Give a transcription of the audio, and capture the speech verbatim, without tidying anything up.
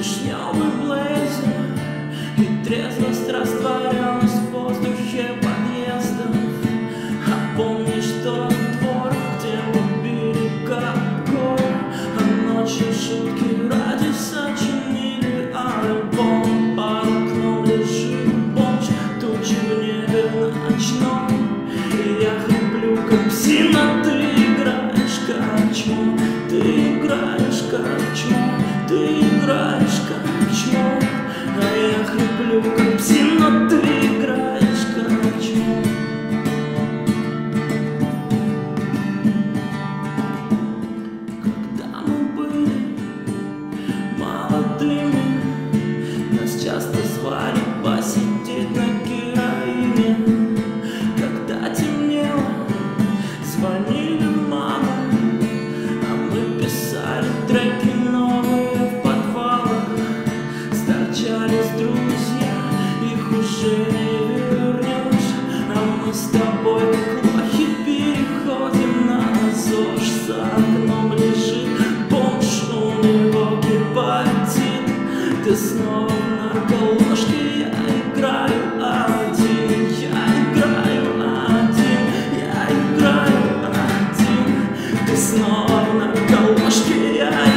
вишневый блейзер, и трезвость растворялась в воздухе подъездов. А помнишь тот двор, где мы берега гор, а ночью шутки ради сочинили альбом. Под окном лежит бомж, тучи в небе ночном, и я хриплю как псина. Ты играешь как чмо, ты играешь как чмо, ты играешь как чмо, а я хриплю как псина. Ты играешь как чмо. Когда мы были молодыми, нас часто звали посидеть на героине. Когда темнело, звонили мамы, а мы писали треки новые в подвалах. Сторчались друзья, их уже не вернешь, а мы с тобой как лохи переходим на ЗОЖ. За окном лежит бомж, у него гепатит. Ты снова в нарколожке, я играю один, я играю один, я играю один. Ты снова в нарколожке, я